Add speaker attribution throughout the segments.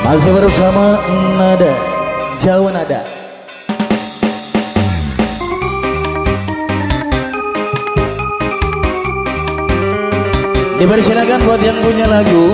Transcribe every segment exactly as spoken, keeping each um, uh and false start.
Speaker 1: Masih bersama Nada Jawa Nada. Dipersilakan buat yang punya lagu.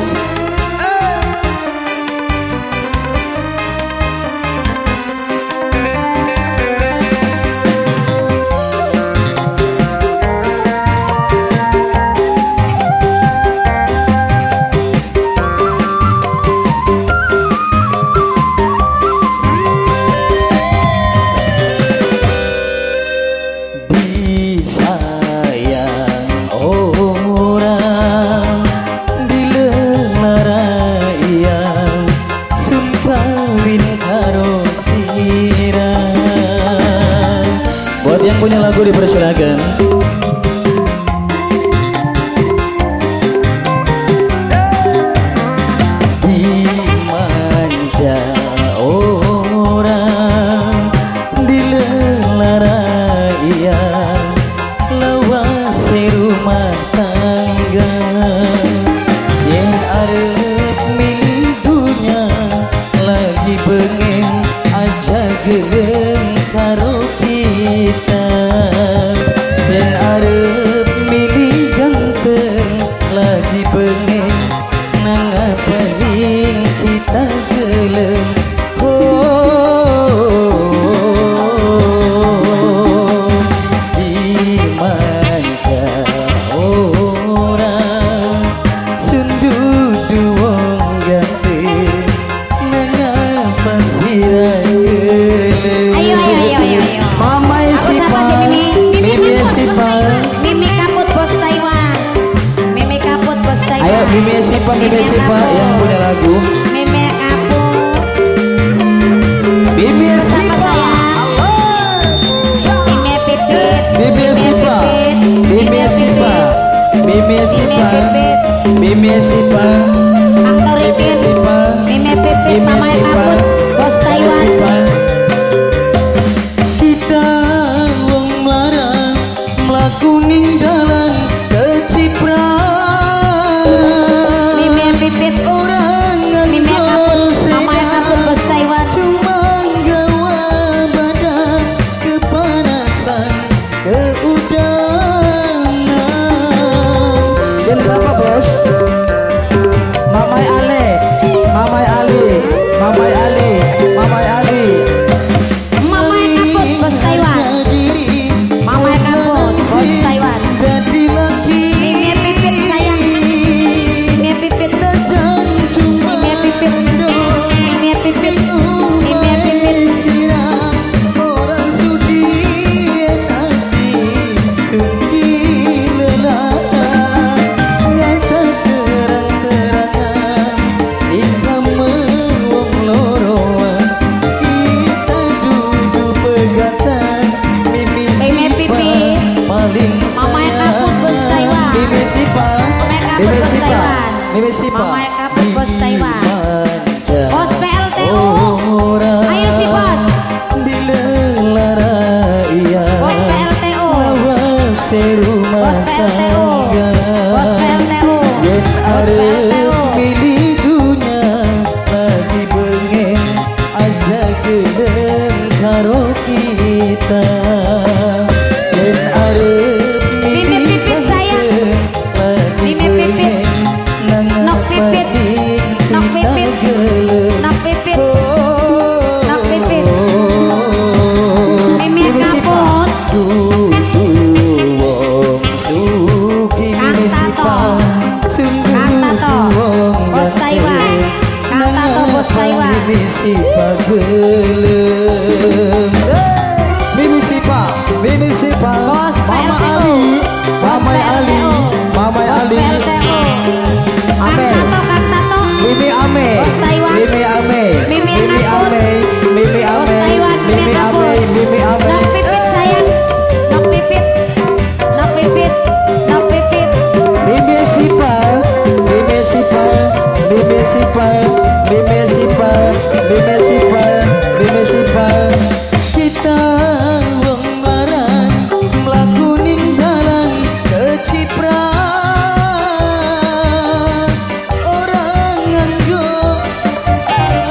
Speaker 1: Buat yang punya lagu dipersilakan. Dimanja orang dilelaraian lawase rumah tangga yang arep milidunya lagi pengen aja geleng karo kita dan arep milih ganteng lagi pengen nang paling kita geleng. Oh, dimanja orang sundudu wong ganteng nang apa sira geleng.
Speaker 2: Ayo ayo ayo ayo ayo.
Speaker 1: Mama Sipa, Mimi Sipa,
Speaker 2: Mimi Kaput Bos Taiwan. Mimi Kaput Bos Taiwan.
Speaker 1: ayo Mimi Sipa, Mimi Sipa yang punya lagu.
Speaker 2: Mimi Kaput.
Speaker 1: Mimi Sipa,
Speaker 2: Mimi Pipit.
Speaker 1: Mimi Sipa, Mimi Sipa, Mimi Sipa, Mimi Sipa,
Speaker 2: Aktor
Speaker 1: Mimi
Speaker 2: Ipin.
Speaker 1: Sipa,
Speaker 2: Mimi Pipit, Mama Kaput Bos Taiwan.
Speaker 1: Kita wong mlarang mlaku ninggalan keciprang.
Speaker 2: Mimi Pipit.
Speaker 1: Orang
Speaker 2: Mimi Kaput, Mama Kaput Bos Taiwan.
Speaker 1: cuma gawa badan kepanasan keudangan. Dan siapa bos? Mamai Ale, Mamai Ali, Mamai Ali, Mamai Ali.
Speaker 2: Mama Kaput Bos Taiwan. Mama Kaput Bos Taiwan.
Speaker 1: Jadi laki
Speaker 2: Mimi Pipit sayang. Mimi Pipit. Mimi Pipit. Mimi Pipit. Mimi Pipit.
Speaker 1: orang sudi hati sudi lelah nyata terang-terangan ikam wong loroan kita duduk pegatan Mimi
Speaker 2: Mimi
Speaker 1: Sipa
Speaker 2: Pipit.
Speaker 1: paling
Speaker 2: Mama Kaput Bos Taiwan.
Speaker 1: Mimi Sipa
Speaker 2: Mama Kaput
Speaker 1: Mimi
Speaker 2: Bos
Speaker 1: Sipa
Speaker 2: Taiwan.
Speaker 1: Mimi Sipa
Speaker 2: Mama Kaput Bos Taiwan.
Speaker 1: Dimanja
Speaker 2: Bos P L T U.
Speaker 1: orang
Speaker 2: Ayo si bos.
Speaker 1: dilelaraian
Speaker 2: Bos P L T U.
Speaker 1: lawase rumah
Speaker 2: Bos P L T U.
Speaker 1: tangga
Speaker 2: Bos P L T U.
Speaker 1: yen
Speaker 2: Bos P L T
Speaker 1: arep
Speaker 2: U.
Speaker 1: milih dunya lagi pengen aja gelem karo kita yen arep
Speaker 2: Mimi
Speaker 1: milih
Speaker 2: Pipit sayang.
Speaker 1: lagi
Speaker 2: Mimi Pipit.
Speaker 1: pengen nang
Speaker 2: Nok Pipit. Nok Pipit. Nok Pipit. Nok Pipit. Mimi Kaput. Kang Tato. Kang Tato. Bos Taiwan. Kang Tato Bos Taiwan.
Speaker 1: Mimi Sipa gelem. Mimi Sipa, Mimi Sipa.
Speaker 2: Bos
Speaker 1: Mama
Speaker 2: P L T U.
Speaker 1: Ali,
Speaker 2: Bos
Speaker 1: Mama
Speaker 2: P L T
Speaker 1: Ali,
Speaker 2: U.
Speaker 1: Mama
Speaker 2: Bos
Speaker 1: Ali.
Speaker 2: P L T U. Kang
Speaker 1: Ame.
Speaker 2: Tato, Kang Tato.
Speaker 1: Mimi Ame,
Speaker 2: Bos Taiwan.
Speaker 1: Mimi Ame,
Speaker 2: Mimi
Speaker 1: Mimi
Speaker 2: Kaput.
Speaker 1: Ame, Mimi
Speaker 2: Bos
Speaker 1: Ame,
Speaker 2: Taiwan.
Speaker 1: Mimi
Speaker 2: Mimi
Speaker 1: Ame,
Speaker 2: Kaput.
Speaker 1: Mimi Ame.
Speaker 2: Nok Pipit sayang. Nok Pipit. Nok Pipit. Nok Pipit.
Speaker 1: Mimi Sipa, Mimi Sipa, Mimi Sipa, Mimi Sipa, Mimi Sipa, Mimi Sipa. Kita wong marang mlaku ning dalan keciprang orang nganggo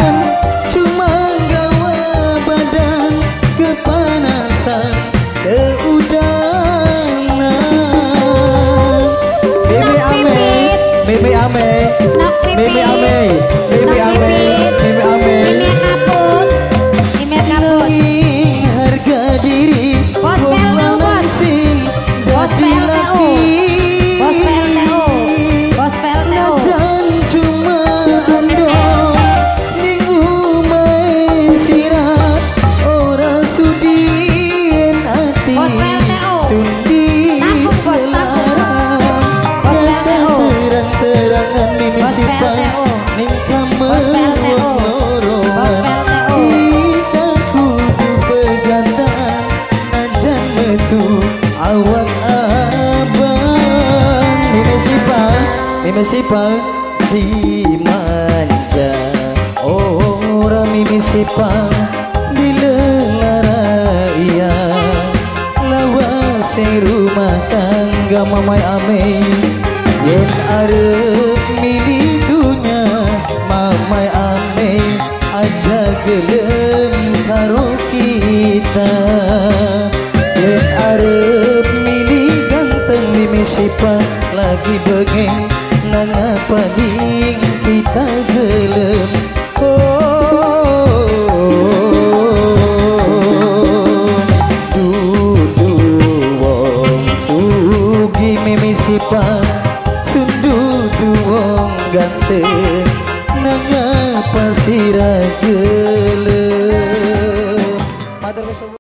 Speaker 1: Mimi Sipa dimanja, ora Mimi Sipa dilengar iya, lawase rumah tangga mamai ame, yen arep milih dunya mamai ame aja gelem karo kita, yen arep milih ganteng Mimi Sipa lagi begeng nang apa ning